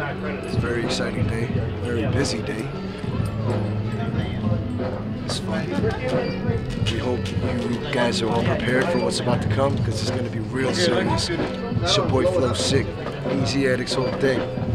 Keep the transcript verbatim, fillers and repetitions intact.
It's a very exciting day, very busy day. It's fun. We hope you guys are all prepared for what's about to come, because it's going to be real serious. It's your boy Flowsik, Aziatix all day.